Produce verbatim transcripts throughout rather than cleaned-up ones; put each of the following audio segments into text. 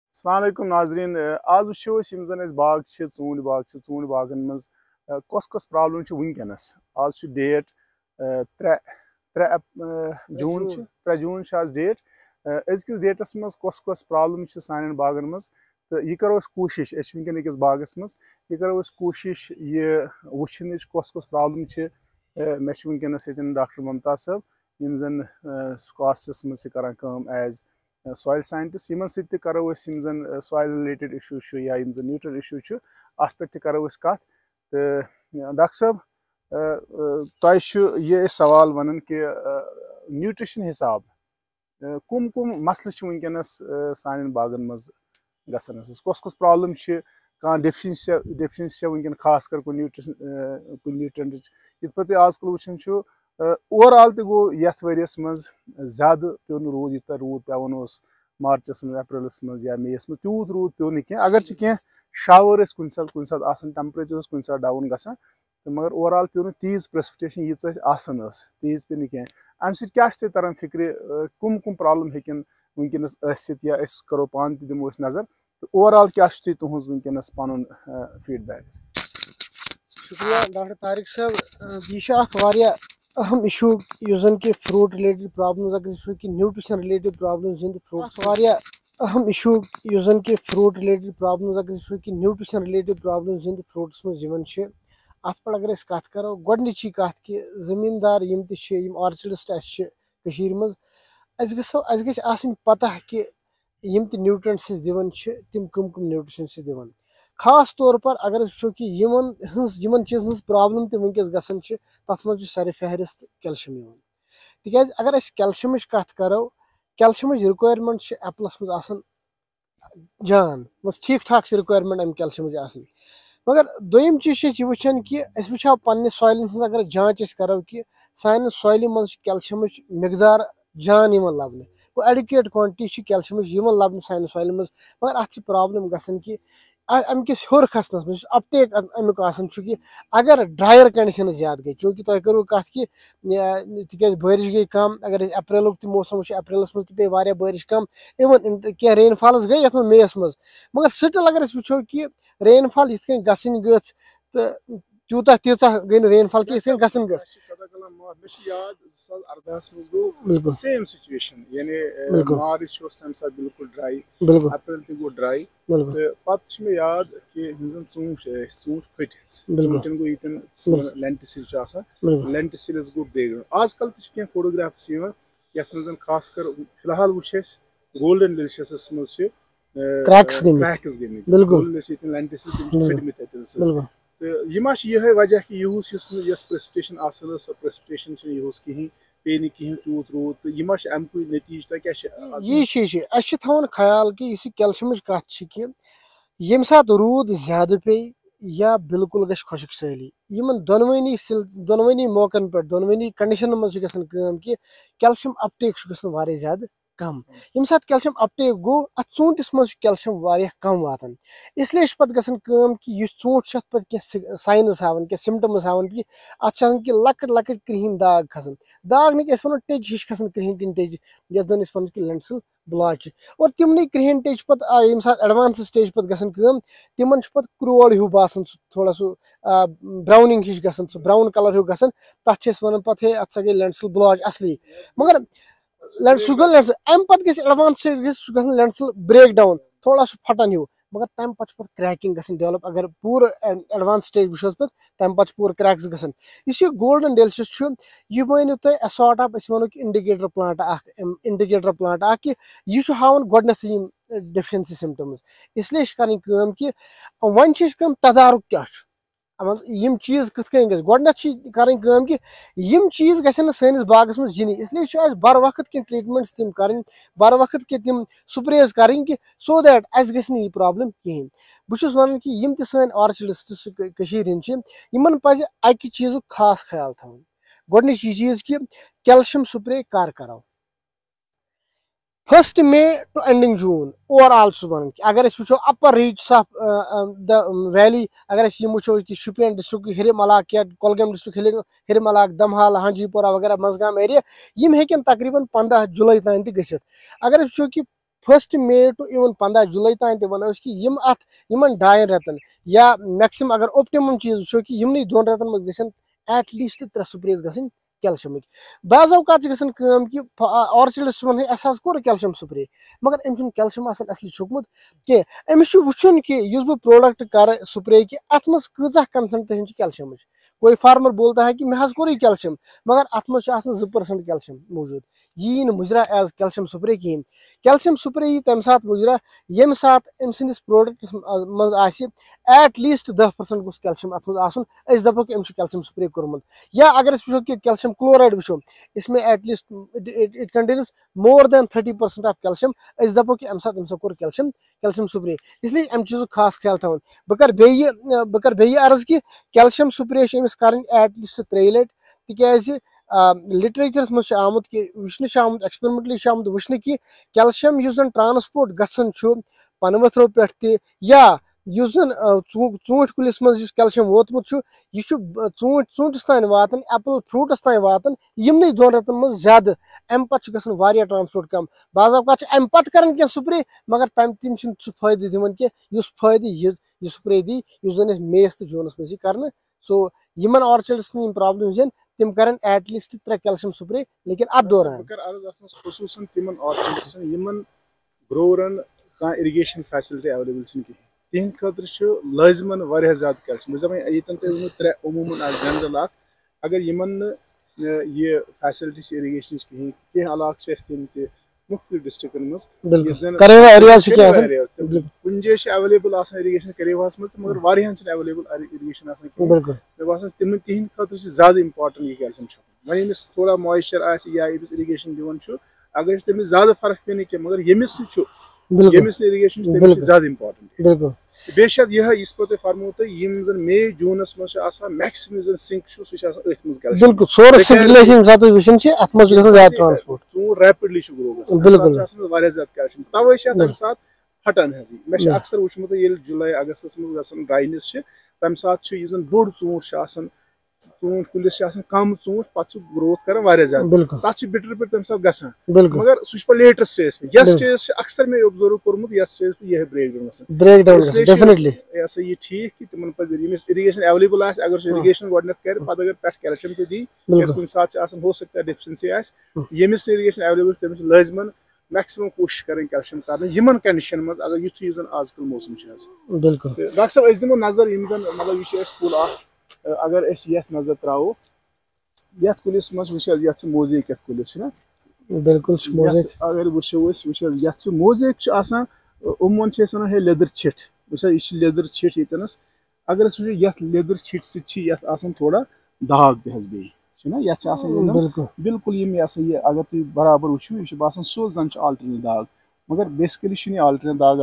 अस्सलाम वालेकुम नाजरीन आज वुचो यम जन बाग ूंट बाग ूंट बागन मज कस कस प्रॉब्लम वनकस आज डेट त्रे त्रे जून त्रे जून आज डेट अजकिस डेटस मज कस कस प्रॉब्लम सान बागन मज तो यह करो कोशिश वनकन अकिस बागस मज यह करो कोशिश यह वुचन कस कस प्रॉब्लम मे वनकस डॉक्टर मुमताज साहब यम जन कास्टस मज करान एज सॉइल साइंटिस्ट यमन सत करो जन सॉइल रिलेटेड इशूज या जन न्यूट्रन इशूज अत पे करो कत तो डॉक्टर साहब तह सवाल वन कि न्यूट्रिशन हिसाब कुम कुम मसल वनकस सान बागन मज गसन कस कस प्रॉब्लम कह डेफिशिएंसी डेफिशिएंसी वनकन खास कर कुन न्यूट्रिशन कुन न्यूट्रेंट इत पे आजकल वुचन ओवरऑल तो गो यथ वरियस मज ज्यादा पे रूद यूत रूद पेवन मार्चस मज अप्रैलस मज या मेस मज तूत रूद पे कह अगर कह शावर कुन सात कुन सात आसान टेम्परेचर कुन सात डाउन गसान तो मगर ओवरऑल पे न तीज प्रेसिपिटेशन यीच आसान तीज पे कह अम सह तरन फिक्र कुम कुम प्रॉब्लम हेकन वनकस या करो पान ति दिमो नजर तो ओवरऑल क्या तुहज वनकस पन फीडबैक। शुक्रिया डॉक्टर तारिक साहब यह अहम इशू जन कि फ्रूट रिलेटेड प्रॉब्लम्स अगर कि nutrition related problems in fruits अहम इशू जन कि फ्रूट रिलेटेड प्रॉब्लम्स अगर कि nutrition related problems in fruits मज अत पे अगर कत करो गोडनिची कत कि जमींदार यम तम ऑर्चर्डिस्ट मज अस गई पता कि यम त न्यूट्रिएंट्स दिवन तम कम कम न्यूट्रिशन दिवन खास तौर पर अगर वो कि यमन चीज़न प्रॉब्लम तो वनकस गसन तथ मज सर फहरिस्त कैल्शियम तिक अगर अस कैल्शियम कत करो कैल्शियम रिक्वायरमेंट एप्पलस मज जान बस ठीक ठाक रिक्वायरमेंट अम कैल्शियम मगर दोम चीज वुचान कि वो पे सॉइल अगर जांच करो कि सान सॉइल मज कैल्शियम मकदार जान लबन गो एडुकेट क्वांटिटी कैल्शियम लबन सान सॉइल मज मगर अत प्रॉब्लम गसन कि अमिस होर खसनस मज अपटेक अमुक कि अगर ड्रायर कंडीशन ज्यादा गई चूंकि तुम करो कत कि तिक बारिश गई कम अगर अप्रैल मौसम अप्रैलस मज पे बारिश कम इवन क्या रेन फॉल्स गई ये मेस मज मगर स्टिल अगर वो कि रेन फॉल इत गसन गच तो तूत तीचा गई रेन फॉल कि इत गसन गस बिल्कुल सेम सिचुएशन यानी मार्च तम साथ बिल्कुल ड्राई अप्रैल तक गो ड्राई तो मे याद कि ूंट ूंट फट ूंटन गो इन लेंटिसिल लेंटिसिल गो ब्रेक आजकल तह फोटोग्राफ्स ये खास कर फिलहाल वो गोल्डन डिलिशियस मज क्रैक्स गई बिल्कुल लेंटिसिल तो यह वजह कि यूस प्रेसिपिटेशन आसन सो प्रेसिपिटेशन यूस कहीं पे कहीं तूत रूद तो यह अमुक नतीज तुम क्या यह थवन ख्याल कि कैल्शियम कत कि यम सात रूद ज्यादा पे या बिल्कुल गश खुशक सैली इन दोनवनी दोनवनी मौकन पे दोनवनी कंडीशन मज कि कैल्शियम अपटेक गया ज्यादा कम यम सात कैल्शियम अपटेक गो अत ूंटिस मज कैल्शियम वारिया कम वातान इसलिए पे गसन कि यह ूंट पे क्या साइनस हावन क्या सिम्टम्स हावन कि अत कि लकट लकट क्रिहिन दाग खसन दाग नहीं वो टेज हिश खसन क्रिहिन किन टेज ये जन वन कि लेंटिसिल ब्लॉच और तिमन क्रिहिन टेज पे ये सात एडवांस स्टेज पे गसन तिमन पे क्रोड़ हूँ बासन थोड़ा सो ब्राउनिंग हिश गसन ब्राउन कलर हूँ गसन तथ वन पे हे अत गई लेंटिसिल ब्लॉच असली मगर लेंटिसिल गो लेंटिसिल अम पे advance stage lenticel break down थोड़ा सो फटन हूँ मगर तम पे क्रैकिंग डेवलप अगर पूरा एडवांस स्टेज वो पे तम पे पूरा क्रैक्स गसन इस गोल्डन डेलिशियस यह मानो तुम सॉर्ट ऑफ वो इंडिकेटर प्लांट इंडिकेटर प्लांट कि यह हावन गोडनथ डेफिशिएंसी सिम्टम्स इसलिए कर कि वन तदारुक क्या यम चीज कथ गए गोडनथ कर कि यम चीज गसन सैनिस बागस में जिनी इसलिए बर वक्त की ट्रीटमेंट्स तम कर बर वक्त के तम स्प्रेज कर कि सो दैट अस गई यह प्रॉब्लम कहें बहुत वन कि यम सान ऑर्चर्डिस्ट इन पज अकि चीज़ खास ख्याल थवन गोडनिची चीज कि कैल्शियम स्प्रे कर करो first May to ending June overall वन अगर वो upper reach of the valley अगर वो कि शुपियन डिस्ट्रिक्ट हिरम इलाक या कोलगम डिस्ट्रिक्ट हिरम इलाक दमहाल हांजीपोरा वगैरह मजगाम एरिया यम हेकन तकरीबन पंद्रह जुलाई तान गसित अगर वो कि फर्स्ट मे टू इवन पंद्रह जुलाई तान ते वनो कि यम अथ यमन डायन रतन या मैक्सिमम अगर ऑप्टिमम चीज वुचो कि यमनी दोन रतन मज गसन एट लीस्ट त्रे स्प्रेज गसन कैल्शियम बाज अवकात गसन कम कि ऑर्चिड्स वन अस कोर कैल्शियम स्प्रे मगर अम कैल्शियम आसन असली छुकमुत के अमिस वुचुन कि युस बह प्रोडक्ट कर स्प्रे कि अत मज कजा कंसंट्रेशन कैल्शियम कोई फार्मर बोलता है कि मे हज कोर कैल्शियम मगर अत मज टू परसेंट कैल्शियम मौजूद यी न मुजरा एज कैल्शियम स्प्रे कहें कैल्शियम स्प्रे यी तम सात मुजरा यम सात अम सिंदिस प्रोडक्ट मज आसि एट लीस्ट दह परसेंट गुस कैल्शियम अत मज आसन अस दपो कि अम कैल्शियम स्प्रे कोरमुत या अगर अस वुचो कि कैल्शियम क्लोराइड वुचो इसमें at least it contains more than thirty percent of calcium अस दपो कि अम सात अम कोर कैल्शियम कैल्शियम स्प्रे इसलिए अम चीज़ खास ख्याल थवन बह कर बेयि बह कर बेयि अर्ज कि कैल्शियम स्प्रे अमिस करन एट लीस्ट त्रे लट तिकाज लिटरेचरस मज आमुत कि वुचन आमुत एक्सपेरिमेंटली आमुत वुचन कि कैल्शियम युस जन ट्रांसपोर्ट गसन पनवथरो पे या युस जन चूंट कुलिस मज कैल्शियम वोतमुत यह चूंट चूंटिस तान वातन एप्पल फ्रूटस तान वातन यमन दोन रतन मज ज्यादा अम पे गसन वारिया ट्रांसपोर्ट कम बाज अवकात अम पे कर स्प्रे मगर तम तम सह फायदे दिवन कि युस फायदे यह स्प्रे दी युस जन मेस तो जूनस मज कर सो यमन ऑर्चिड्स प्रॉब्लम जन तम कर एट लीस्ट त्रे कैल्शियम स्प्रे लेकिन अत दौरान खसूसन तिमन ऑर्चिड्स यमन ग्रोवरन कह इरिगेशन फैसिलिटी अवेलेबल कहीं तिहद खतर लाजमन वारिया ज्यादा कैल्शियम दपान ये तुम त्रे अमूमन जनरल अगर यमन यह फैसिलिटी इरिगेशन कहीं कह इलाक तम मुख्तलिफ डिस्ट्रिक्टन मज कुन जाए अवेलेबल इरिगेशन करेवास मज मगर वारियान अवेलेबल इरिगेशन मे बासान तिम तिहद खतर ज्यादा इंपॉर्टेंट यह कैल्शियम वह यमिस थोड़ा मॉइस्चर या इरिगेशन दिवन अगर तमिस ज्यादा फर्क पे कह मगर यमिस यमिस इरिगेशन तमिस ज्यादा इंपॉर्टेंट बेशक यह इस पे फरमो तो यम जन मे जूनस मज मैक्सिमम जन सिंक सह अथ मज बिल्कुल सोर्स सिंक्रिलेशन साथ विशन छ अथ मज गसन ज्यादा ट्रांसपोर्ट चून रैपिडली ग्रो गसन बिल्कुल वारिया ज्यादा कैल्शियम तवे तम सात हटन हजी मे अक्सर वुचमुत ये जुलाई अगस्तस मज गसन ड्राइनेस तम सात जन बोड़ चूंट चूंट कुलिस कम चूंट पे ग्रोथ कर ज्यादा बिटर पे तम सात गसान मगर सह पे लेटर स्टेज पे यह स्टेज अक्सर मे ऑब्जर्व कोर्मुत यह स्टेज पे यह break down break down definitely यह ठीक कि तिमन पे इरिगेशन अवेलेबल आस अगर इरिगेशन गड कर पे अगर पे कैल्शियम तो दी कुन सात हो सकता है डेफिशिएंसी आस यमिस इरिगेशन अवेलेबल तमिस लाजमन मैक्सिमम कोशिश करें कैल्शियम कर यमन कंडीशन मज अगर युथ जन आजकल मौसम बिल्कुल डॉक्टर साहब अस दिमो नजर यम जन मतलब यह कुल अगर ये नजर त्रो ये कुलिस मज वो मोजेक कुलिस बिल्कुल अगर वो ये मोजेक उमन वन है लेदर छिट वह लेदर छिट ये अगर वो ये लेदर छिट सह थोड़ा दाग तहस बे ये बिल्कुल यह ये अगर तुम बराबर वो यह बासान सो जन आल्टरनेट दाग मगर बेसिकली आल्टरनेट दाग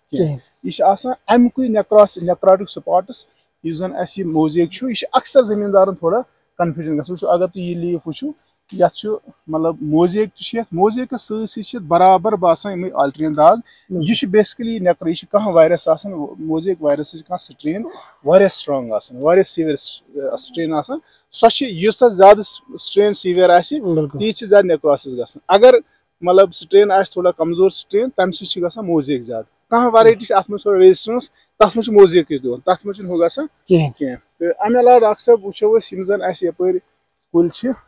यह अमुक नेक्रास नेक्राटिक स्पॉट्स यह जन अस मोजेक यह अक्सर जमींदारन थोड़ा कन्फ्यूजन गो अगर तुम यह लीफ वो ये मतलब मोजेक मोजेक सत बराबर बासान आल्टरनेट दाग यह बेसिकली नेक्र यह कह वायरस मोजेक वायरस कह स्ट्रेन वारिया स्ट्रांग वारिया सीवियर स्ट्रेन सो ज्यादा स्ट्रेन सीवियर ती ज्यादा नेक्रोसिस गसन अगर मतलब स्ट्रेन आ थोड़ा कमजोर स्ट्रेन तम सह मोजेक ज्यादा कह वैरायटी अत मे थोड़ा रेजिस्टेंस तथ मे मोजेक दिवन तथ मे हो गसान कह तो अमे अलावा डॉक्टर साहब वो जन यप कुल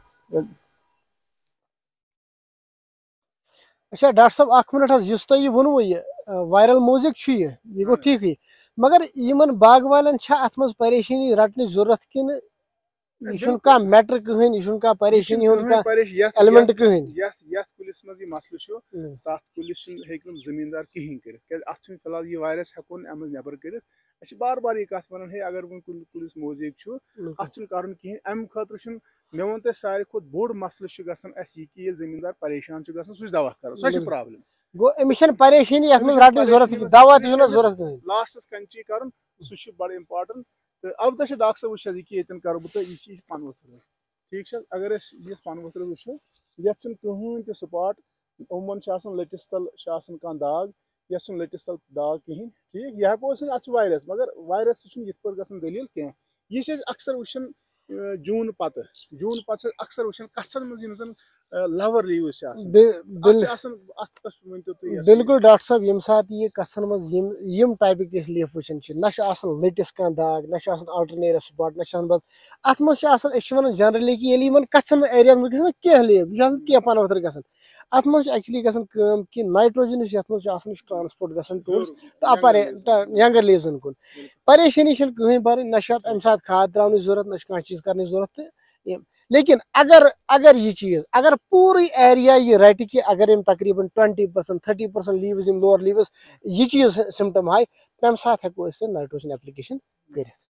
अच्छा डॉक्टर साहब अख मिनट इस तुम वोनव यह वायरल मोजेक यह यह गो ठीक मगर इन बाग वालन अत मज परेशानी रटन जरूरत कि यह कह मैटर कहें यह कह परेशानी एलिमेंट कहें कुलिस मज मसल तथ कुलिस जमींदार कहें कर अत फिलहाल यह वायरस हेको अम नबर कर बार बार यह कत वन है अगर वो कुलिस मोजेक अत कर कहें अम खतर मे वो तुम सारे खुद बोड़ मसल यह कि जमींदार परेशान सह दवा कर सो प्रॉब्लम गो अमिस परेशानी रटन जरूरत दवा जरूरत लास्टस कंट्री कर सह बड़ इम्पार्टेंट तो अब तो डॉक्टर साहब वो ये कर बह यह पन वथर ठीक अगर ये पन वथर वो ये कहें तो स्पॉट उमन लटिस तल कह दाग ये लटिस तल दाग कहें ठीक यह हेको अत वायरस मगर वायरस ये पे दलील कह यह अक्सर वो जून पत जून पे अक्सर वो कसन मज लवर लीव्स छ आसान बि- अत बिल छ आसान अत कस वंतो तु यस बिल्कुल डॉक्टर साहब यम साथ ये कसन मज यम यम टाइपिक इस लीफ वचन छ न लटिस का दाग न अल्टरनेर स्पॉट न बस अत मज वन जनरली कि ये कचन एरिया मज गन कह लीफ यह कह पन वथर गन अत मज एक्चुअली गसन कि नाइट्रोजन यह ट्रांसपोर्ट गसन टूवर्ड्स अपर यंगर लीव्सन कुन परेशानी कहीं बर न अम साथ खाद त्रावन जरूरत न कह चीज कर जरूरत लेकिन अगर अगर यह चीज अगर पूरी एरिया ये रट कि अगर यम तकरीबन twenty percent thirty percent leaves lower leaves यह चीज सिम्टम हाय तम साथ हेको नाइट्रोजन एप्लीकेशन कर।